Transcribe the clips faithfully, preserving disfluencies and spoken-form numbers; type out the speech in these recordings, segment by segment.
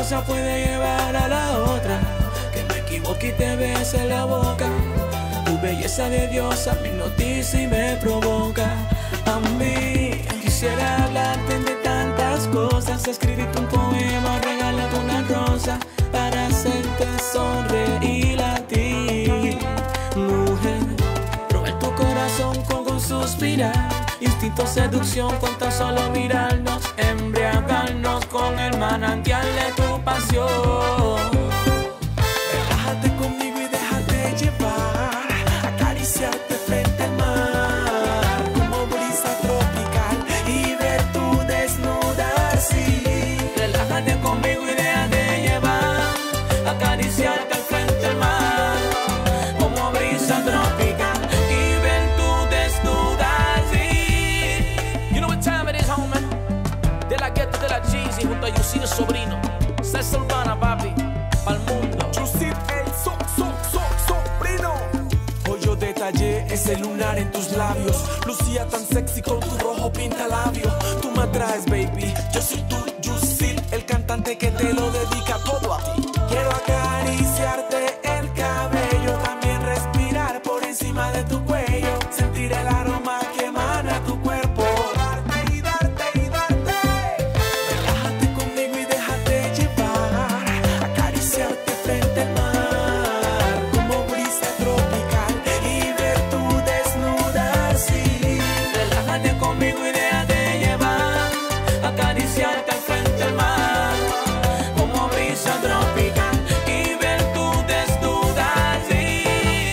cosa puede llevar a la otra, que me equivoque y te bese la boca. Tu belleza de diosa me hipnotiza y me provoca. A mí quisiera hablarte de tantas cosas, escribirte un poema, regalarte una rosa, para hacerte sonreír a ti, mujer. Robar tu corazón con un suspirar, instinto seducción con tan solo mirarnos, embriagarnos con el manantial de tu pasión. Relájate conmigo y déjate llevar, acariciarte frente al mar, como brisa tropical, y ver tu desnudar, sí. Relájate conmigo y déjate llevar, acariciarte frente al mar, como brisa tropical, y ver tu desnudar, sí. You know what time it is, homie? De la Ghetto, de la Cheesy, junto a Yucid El Sobrino. Salsa urbana, papi, pa'l mundo. Yucid El so, so, so, Sobrino. Hoy yo detallé ese lunar en tus labios, lucía tan sexy con tu rojo pintalabio. Tú me atraes, baby, yo soy tu Yucid, el cantante que te lo dedica todo a ti. Quiero acariciarte el cabello, también respirar por encima de tu cuello, sentir el aroma que emana tu cuerpo, darte y darte y darte. Relájate conmigo y déjate llevar, acariciarte frente al mar, como brisa tropical, y ver tu desnudar, sí. Relájate conmigo y déjate llevar, acariciarte frente al mar, como brisa tropical, y ver tu desnudar, sí.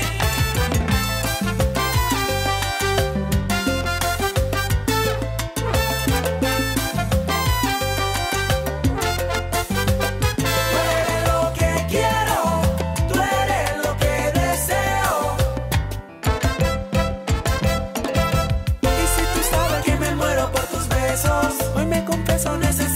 Tú eres lo que quiero, tú eres lo que deseo. Y si tú sabes que me muero por tus besos, hoy me confieso, necesito